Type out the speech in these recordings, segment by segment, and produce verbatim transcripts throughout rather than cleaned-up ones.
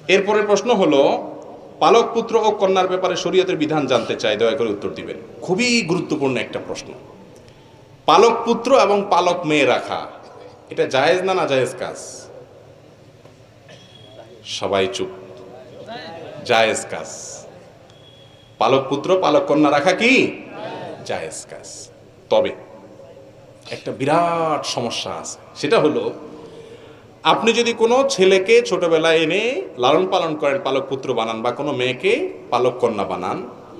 এরপরের প্রশ্ন হলো, পালক পুত্র ও কন্যার ব্যাপারে শরীয়তের বিধান জানতে চাই, দয়া করে উত্তর দিবেন। খুবই গুরুত্বপূর্ণ একটা প্রশ্ন। পালক পুত্র এবং পালক মেয়ে রাখা, এটা জায়েজ না না জায়েজ কাজ? সবাই চুপ। জায়েজ কাজ। পালক পুত্র পালক কন্যা রাখা কি জায়েজ কাজ। তবে একটা বিরাট সমস্যা আছে, সেটা হলো আপনি যদি কোনো ছেলেকে ছোটবেলায় এনে লালন পালন করেন, পালক পুত্র বানান, বা কোনো মেয়েকে পালক কন্যা বানান,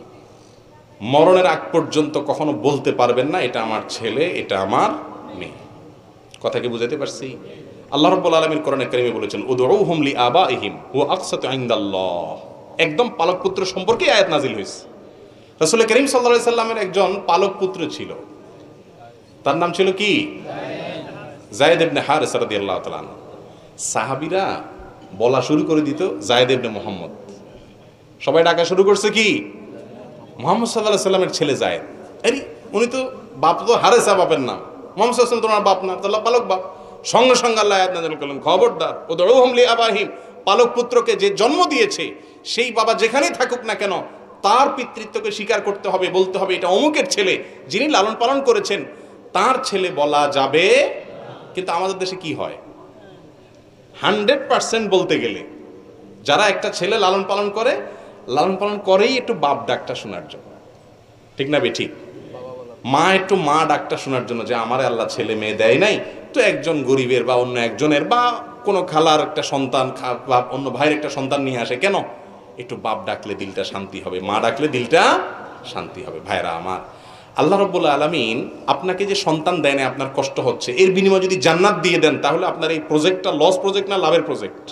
মরণের আগ পর্যন্ত কখনো বলতে পারবেন না এটা আমার ছেলে, এটা আমার মেয়ে। কথা কি বুঝাতে পারছি? আল্লাহ রাব্বুল আলামিন কোরআনে কারিমে বলেছেন, উদউহুম লিআবাইহিম ওয়া আকসাতু ইনদাল্লাহ। একদম পালক পুত্র সম্পর্কে আয়াত নাজিল হয়েছে। রাসূল করিম সাল্লাল্লাহু আলাইহি সাল্লামের একজন পালক পুত্র ছিল, তার নাম ছিল কি? যায়েদ ইবনে হারিসা রাদিয়াল্লাহু তাআলা আনহু। সাহাবীরা বলা শুরু করে দিত যায়েদ ইবনে মুহাম্মদ। সবাই ডাকা শুরু করছে কি? মুহাম্মদ সাল্লাল্লাহু আলাইহি সাল্লামের ছেলে যায়েদ। আরে উনি তো বাপ, তো হারেসা বাপের নাম, মুহাম্মদ সাল্লাল্লাহু আলাইহি সাল্লাম তোমার বাপ না, তাহলে পালক বাপ। সঙ্গে সঙ্গে আল্লাহ আয়াত নাযিল করলেন, খবরদার, উদউহুম লিআবাইহিম, পালক পুত্রকে যে জন্ম দিয়েছে সেই বাবা যেখানেই থাকুক না কেন তার পিতৃত্বকে স্বীকার করতে হবে, বলতে হবে এটা অমুকের ছেলে, যিনি লালন পালন করেছেন তার ছেলে বলা যাবে। কিন্তু আমাদের দেশে কি হয়, হান্ড্রেড পার্সেন্ট বলতে গেলে যারা একটা ছেলে লালন পালন করে, লালন পালন করেই একটু বাপ ডাকটা শোনার জন্য, ঠিক না বে ঠিক? মা একটু মা ডাকটা শোনার জন্য, যে আমারে আল্লাহ ছেলে মেয়ে দেয় নাই, তো একজন গরিবের বা অন্য একজনের বা কোনো খালার একটা সন্তান বা অন্য ভাইয়ের একটা সন্তান নিয়ে আসে, কেন? একটু বাপ ডাকলে দিলটা শান্তি হবে, মা ডাকলে দিলটা শান্তি হবে। ভাইরা আমার, আল্লাহ রাব্বুল আলামিন আপনাকে যে সন্তান দেয় না, আপনার কষ্ট হচ্ছে, এর বিনিময়ে যদি জান্নাত দিয়ে দেন, তাহলে আপনার এই প্রজেক্টটা লস প্রজেক্ট না লাভের প্রজেক্ট?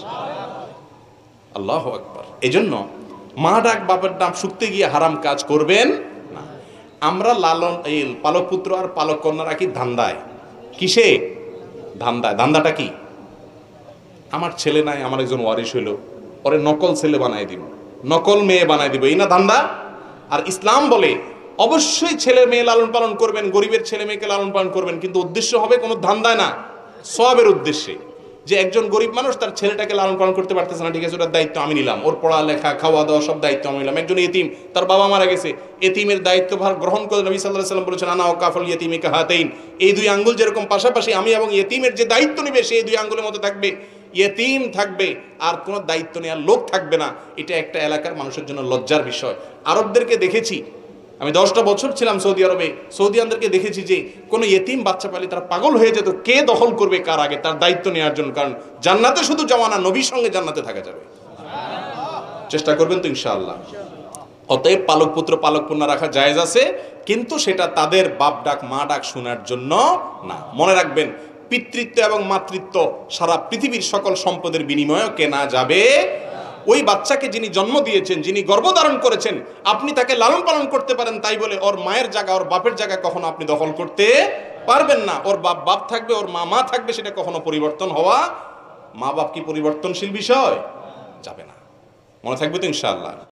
আল্লাহু আকবার। এজন্য মা ডাক বাপের নাম শুকতে গিয়ে হারাম কাজ করবেন না। আমরা লালন এই পালক পুত্র আর পালক কন্যা রাখি ধান্দায়। কিসে ধান্দায়? ধান্দাটা কি? আমার ছেলে নাই, আমার একজন ওয়ারিশ হইল, পরে নকল ছেলে বানাই দিব, নকল মেয়ে বানাই দিব, এই না ধান্দা? আর ইসলাম বলে অবশ্যই ছেলে মেয়ে লালন পালন করবেন, গরিবের ছেলে মেয়েকে লালন পালন করবেন, কিন্তু উদ্দেশ্য হবে কোনো ধান্দায় না, সওয়াবের উদ্দেশ্যে। যে একজন গরিব মানুষ তার ছেলেটাকে লালন পালন করতে পারতেছে না, ঠিক আছে, ওটার দায়িত্ব আমি নিলাম, ওর পড়ালেখা খাওয়া দাওয়া সব দায়িত্ব আমি নিলাম। একজন ইতিম, তার বাবা মারা গেছে, এতিমের দায়িত্বভার গ্রহণ করে নবী সাল্লাল্লাহু আলাইহি সাল্লাম বলেছেন, আনা ওয়াকাফুল ইয়াতিমি কাহাতাইন, এই দুই আঙ্গুল যেরকম পাশাপাশি, আমি এবং ইতিমের যে দায়িত্ব নেবে সেই দুই আঙ্গুলের মতো থাকবে, ইতিম থাকবে আর কোনো দায়িত্ব নেওয়ার লোক থাকবে না। এটা একটা এলাকার মানুষের জন্য লজ্জার বিষয়। আরবদেরকে দেখেছি, আমি দশটা বছর ছিলাম সৌদি আরবে, সৌদিয়ানদেরকে দেখেছি যে কোনো ইতিম বাচ্চা পালি তারা পাগল হয়ে যেত, কে দখল করবে কার আগে, তার দায়িত্ব নেওয়ার জন্য। কারণ জান্নাতে শুধু যাওয়া না, নবীর সঙ্গে জান্নাতে থাকা যাবে। চেষ্টা করবেন তো ইনশাআল্লাহ। অতএব পালক পুত্র পালক কন্যা রাখা জায়েজ আছে, কিন্তু সেটা তাদের বাপ ডাক মা ডাক শোনার জন্য না। মনে রাখবেন, পিতৃত্ব এবং মাতৃত্ব সারা পৃথিবীর সকল সম্পদের বিনিময়ে কেনা যাবে। ওই বাচ্চাকে যিনি জন্ম দিয়েছেন, যিনি গর্ভধারণ করেছেন, আপনি তাকে লালন পালন করতে পারেন, তাই বলে ওর মায়ের জায়গা, ওর বাপের জায়গা কখনো আপনি দখল করতে পারবেন না। ওর বাপ বাপ থাকবে, ওর মা মা থাকবে, সেটা কখনো পরিবর্তন হওয়া, মা বাপ কি পরিবর্তনশীল বিষয়? যাবে না। মনে থাকবে তো ইনশাআল্লাহ।